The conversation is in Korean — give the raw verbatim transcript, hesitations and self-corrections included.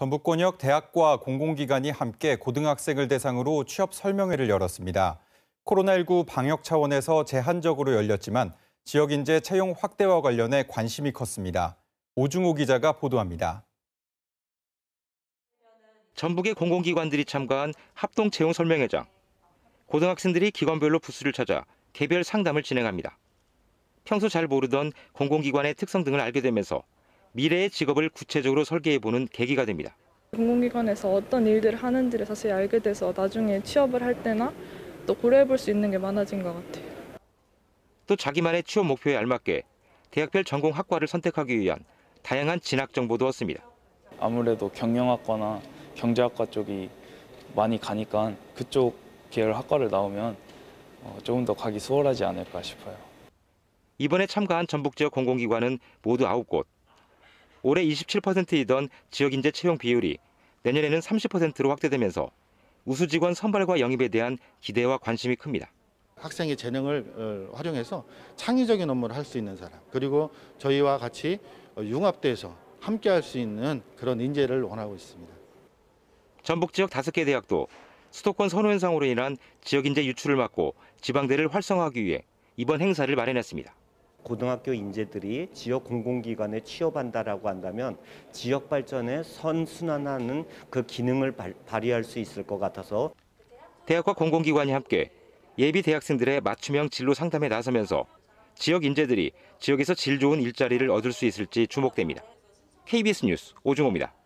전북권역 대학과 공공기관이 함께 고등학생을 대상으로 취업 설명회를 열었습니다. 코로나십구 방역 차원에서 제한적으로 열렸지만 지역 인재 채용 확대와 관련해 관심이 컸습니다. 오중호 기자가 보도합니다. 전북의 공공기관들이 참가한 합동 채용 설명회장. 고등학생들이 기관별로 부스를 찾아 개별 상담을 진행합니다. 평소 잘 모르던 공공기관의 특성 등을 알게 되면서 미래의 직업을 구체적으로 설계해보는 계기가 됩니다. 공공기관에서 어떤 일들을 하는지를 자세히 알게 돼서 나중에 취업을 할 때나 또 고려해볼 수 있는 게 많아진 것 같아요. 또 자기만의 취업 목표에 알맞게 대학별 전공 학과를 선택하기 위한 다양한 진학 정보도 얻습니다. 아무래도 경영학과나 경제학과 쪽이 많이 가니까 그쪽 계열 학과를 나오면 조금 더 가기 수월하지 않을까 싶어요. 이번에 참가한 전북 지역 공공기관은 모두 아홉 곳. 올해 이십칠 퍼센트이던 지역인재 채용 비율이 내년에는 삼십 퍼센트로 확대되면서 우수 직원 선발과 영입에 대한 기대와 관심이 큽니다. 학생의 재능을 활용해서 창의적인 업무를 할 수 있는 사람, 그리고 저희와 같이 융합돼서 함께 할 수 있는 그런 인재를 원하고 있습니다. 전북 지역 다섯 개 대학도 수도권 선호 현상으로 인한 지역 인재 유출을 막고 지방대를 활성화하기 위해 이번 행사를 마련했습니다. 고등학교 인재들이 지역 공공기관에 취업한다라고 한다면 지역 발전에 선순환하는 그 기능을 발휘할 수 있을 것 같아서 대학과 공공기관이 함께 예비 대학생들의 맞춤형 진로 상담에 나서면서 지역 인재들이 지역에서 질 좋은 일자리를 얻을 수 있을지 주목됩니다. 케이비에스 뉴스 오중호입니다.